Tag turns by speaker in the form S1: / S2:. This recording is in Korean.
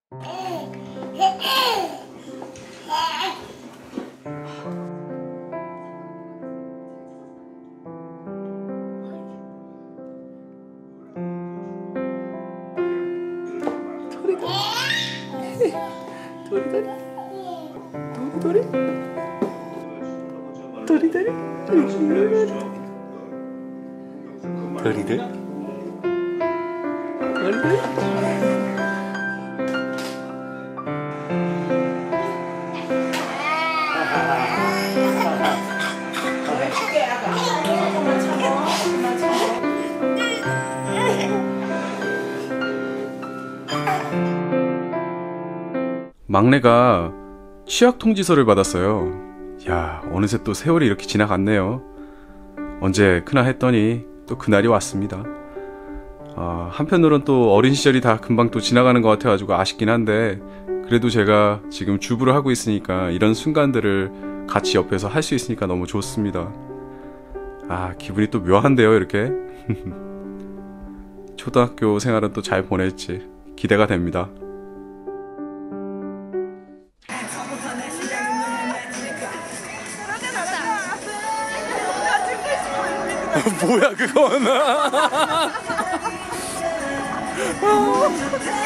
S1: 막내가 취약 통지서를 받았어요. 야, 어느새 또 세월이 이렇게 지나갔네요. 언제 크나 했더니 또 그날이 왔습니다. 한편으론 또 어린 시절이 다 금방 또 지나가는 것 같아가지고 아쉽긴 한데, 그래도 제가 지금 주부를 하고 있으니까 이런 순간들을 같이 옆에서 할 수 있으니까 너무 좋습니다. 기분이 또 묘한데요, 이렇게. 초등학교 생활은 또 잘 보낼지 기대가 됩니다. 뭐야 그건.